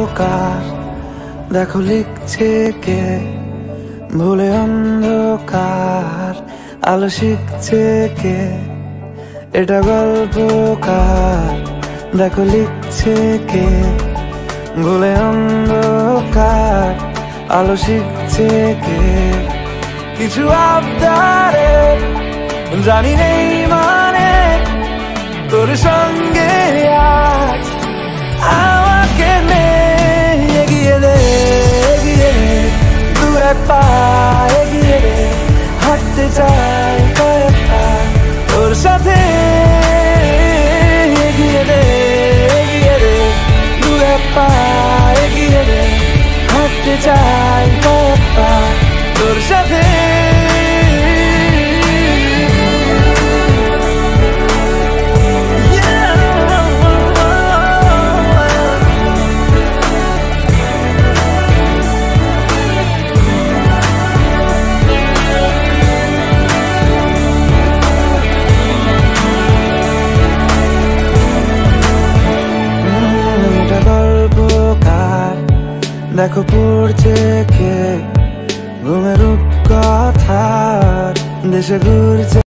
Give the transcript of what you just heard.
গল্পকার, দেখো লিখছে কে ভুলে অন্ধকার, আলো শিখছে কে। এটা গল্পকার, দেখো লিখছে কে ভুলে অন্ধকার, আলো শিখছে কে। কিছু আবদারে জানি নেই মানে তোর সঙ্গে আজ আমাকে নে এগিয়ে দে, এগিয়ে দে দু এক পা এগিয়ে দে, হাঁটতে চাই কয়েক পা তোর সাথে। এগিয়ে দে, এগিয়ে দে দু এক পা এগিয়ে দে, হাঁটতে চাই কয়েক পা তোর সাথে। দেখো পড়ছে কে ঘুমের রূপকথার দেশে ঘুরছে।